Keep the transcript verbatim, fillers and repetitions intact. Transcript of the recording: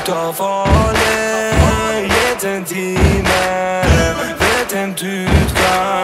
ska farlig. Gitt en time, vet en du skal